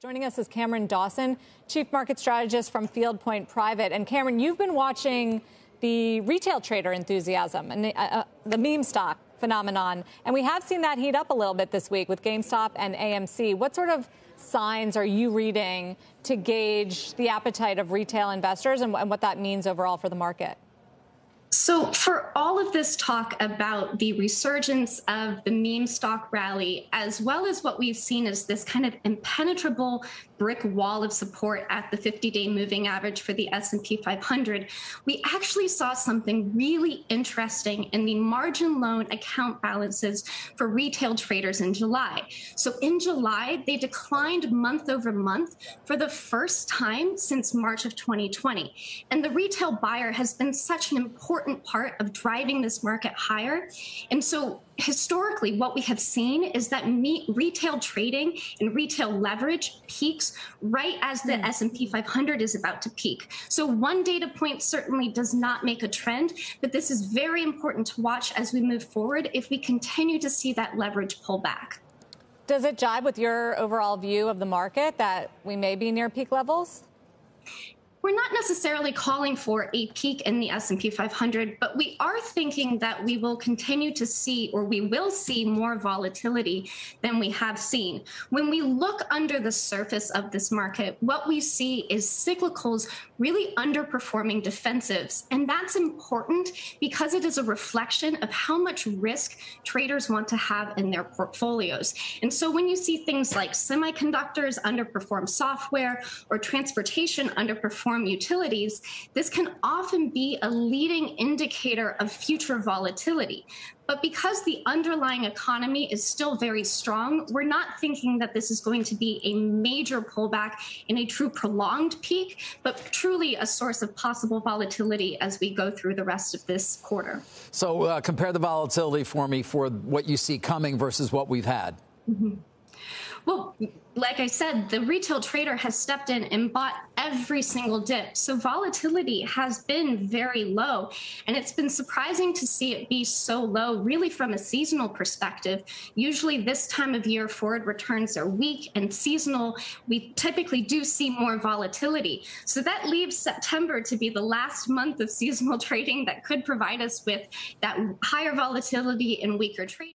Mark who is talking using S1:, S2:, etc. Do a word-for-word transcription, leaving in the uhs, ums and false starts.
S1: Joining us is Cameron Dawson, Chief Market Strategist from Fieldpoint Private. And Cameron, you've been watching the retail trader enthusiasm and the, uh, the meme stock phenomenon. And we have seen that heat up a little bit this week with GameStop and A M C. What sort of signs are you reading to gauge the appetite of retail investors and, and what that means overall for the market?
S2: So for all of this talk about the resurgence of the meme stock rally, as well as what we've seen as this kind of impenetrable brick wall of support at the fifty-day moving average for the S and P five hundred, we actually saw something really interesting in the margin loan account balances for retail traders in July. So in July, they declined month over month for the first time since March of twenty twenty. And the retail buyer has been such an important part of driving this market higher. And so historically, what we have seen is that me retail trading and retail leverage peaks right as the mm. S and P five hundred is about to peak. So one data point certainly does not make a trend, but this is very important to watch as we move forward if we continue to see that leverage pull back.
S1: Does it jibe with your overall view of the market that we may be near peak levels?
S2: We're not necessarily calling for a peak in the S and P five hundred, but we are thinking that we will continue to see, or we will see, more volatility than we have seen. When we look under the surface of this market, what we see is cyclicals really underperforming defensives. And that's important because it is a reflection of how much risk traders want to have in their portfolios. And so when you see things like semiconductors underperform software or transportation underperform utilities, this can often be a leading indicator of future volatility. But because the underlying economy is still very strong, we're not thinking that this is going to be a major pullback in a true prolonged peak, but truly a source of possible volatility as we go through the rest of this quarter.
S3: So uh, compare the volatility for me for what you see coming versus what we've had.
S2: Mm-hmm. Well, like I said, the retail trader has stepped in and bought every single dip. So volatility has been very low. And it's been surprising to see it be so low, really from a seasonal perspective. Usually this time of year, forward returns are weak and seasonal. We typically do see more volatility. So that leaves September to be the last month of seasonal trading that could provide us with that higher volatility and weaker trading.